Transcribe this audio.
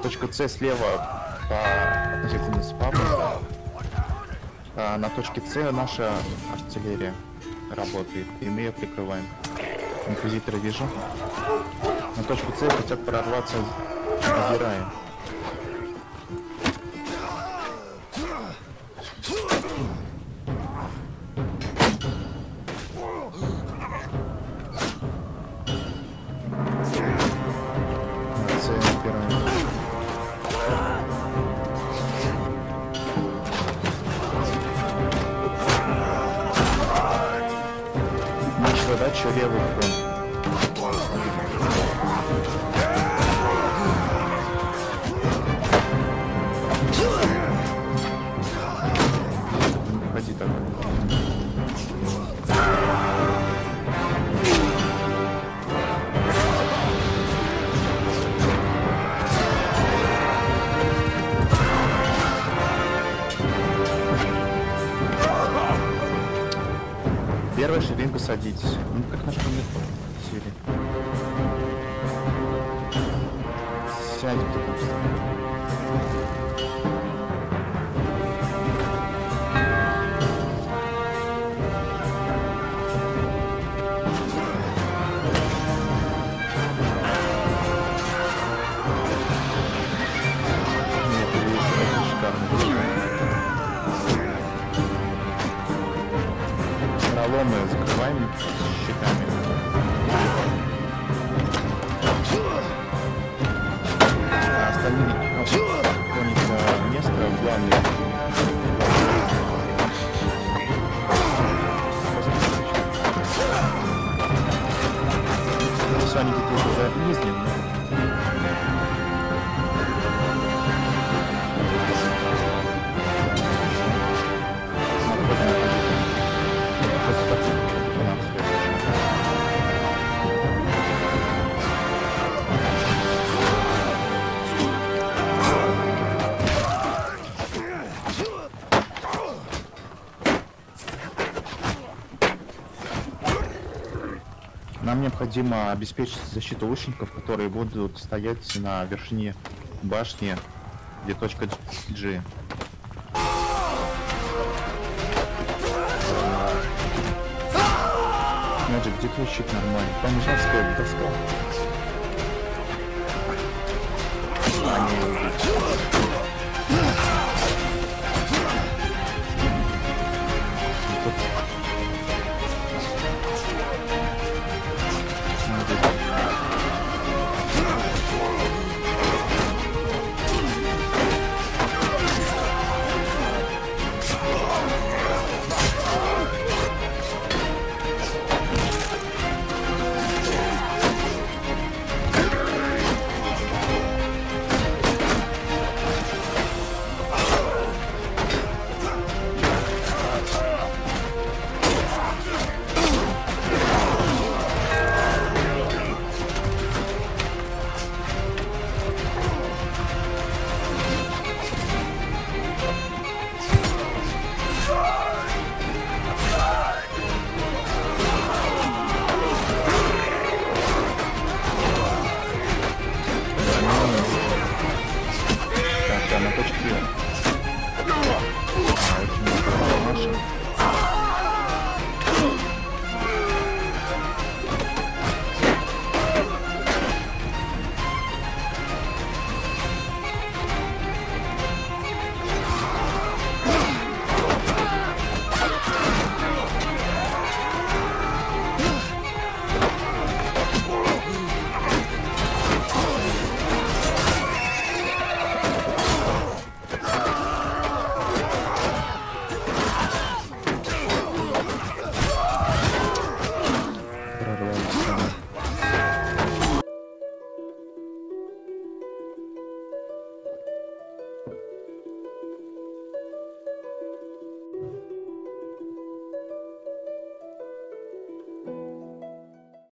Точка С слева по относительно спапа. На точке С наша артиллерия работает, и мы ее прикрываем. Инквизитора вижу. На точку С хотят прорваться, забираем. На С набираем. Наша задача левый фронт. Ходи так. Первая ширинка садитесь. Ну как наш метод. Сели. Сядем тут. Проломы закрываем щитами. А остальные клонятся место главное. Все они где-то уже изнены. Нам необходимо обеспечить защиту лучников, которые будут стоять на вершине башни, где точка G. Мэджик, где твой щит нормальный? Там женская доска. Так, на точке